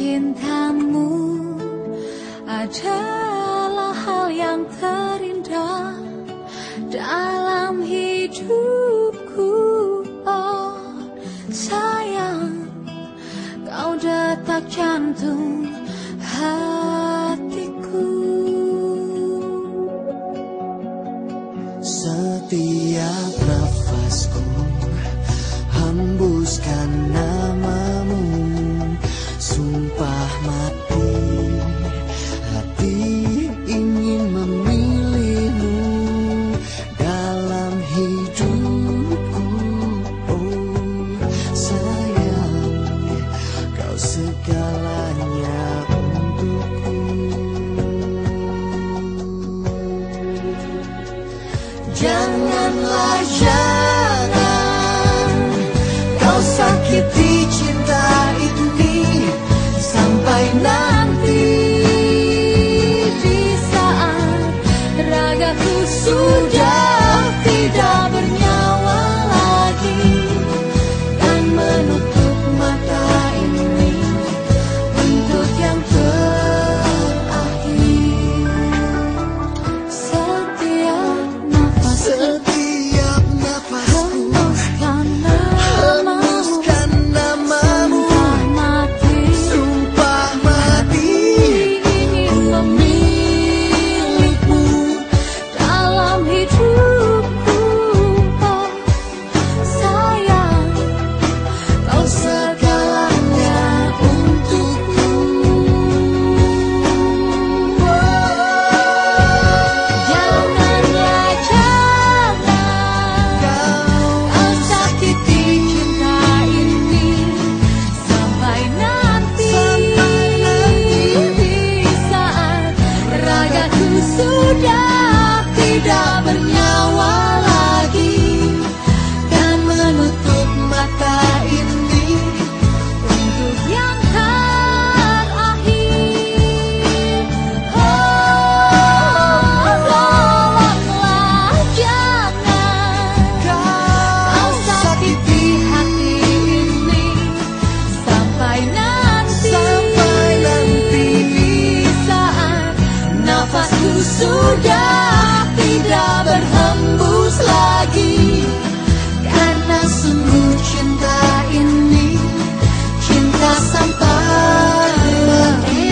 cintamu adalah hal yang terindah dalam hidupku. Oh sayang, kau detak jantung hatiku. Setiap nafasku hembuskan namamu, sumpah mati hati ingin memilihmu dalam hidupku. Oh sayang, kau segalanya untukku. Janganlah jangan kau sakiti cinta ini sampai nanti Di saat ragaku sudah tidak bernyawa lagi, dan menutup mata ini untuk yang terakhir. Setiap nafasku setiap nafasku hembuskan namamu, hembuskan namamu, sumpah mati sumpah mati ingin memilihmu dalam hidupku. Oh sayang, kau segalanya untukku. Janganlah jangan kau sakiti cinta ini sampai nanti di saat ragaku sudah tidak bernyawa lagi, dan menutup mata ini untuk yang terakhir. Oh tolonglah jangan kau sakiti hati ini sampai nanti di saat nafasku sudah tidak berhembus lagi, karena sungguh cinta ini cinta sampai mati.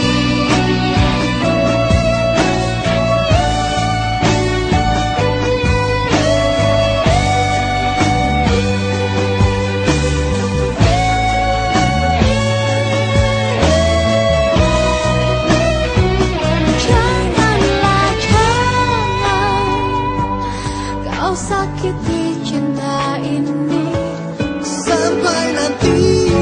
Janganlah jangan kau sakiti cinta ini sampai nanti.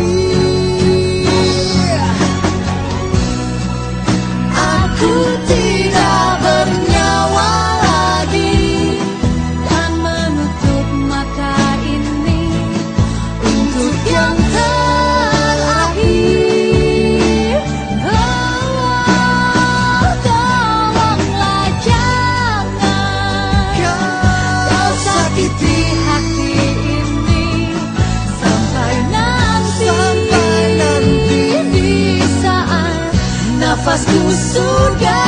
aku tidak bernyawa lagi, dan menutup mata ini untuk yang terakhir. Oh tolonglah jangan kau sakiti hati ini sampai nanti di saat nafasku sudah